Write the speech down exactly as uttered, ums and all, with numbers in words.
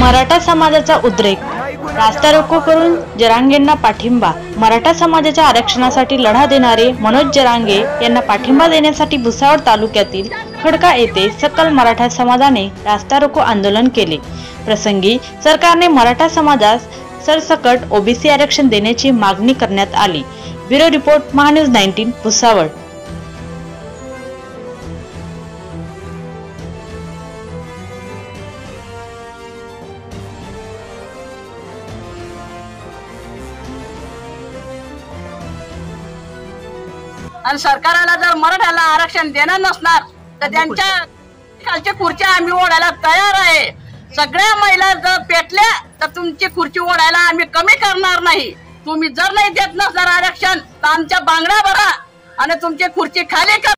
मराठा समाजाचा उद्रेक, रास्ता रोको करून जरांगेंना पाठिंबा। मराठा समाजाच्या आरक्षणासाठी लढा देणारे मनोज जरांगे यांना पाठिंबा देण्यासाठी भुसावळ तालुक्यातील खडका येथे सकल मराठा समाजाने रास्ता रोको आंदोलन केले। प्रसंगी सरकारने मराठा समाजास सरसकट ओबीसी आरक्षण देण्याची मागणी करण्यात आली। Bureau report, Mahanews nineteen, Bhusawal. आणि सरकारला जर मराठ्याला आरक्षण देणार नसणार तर त्यांच्या खालच्या खुर्च्या आम्ही ओढायला तयार आहे। सगळ्या महिला जर पेटल्या तर तुमची खुर्ची ओढायला आम्ही कमी करणार नाही। तुम्ही जर नाही देत नसणार आरक्षण तर आमच्या बांगड्या भरा आणि तुमची खुर्ची खाली करा।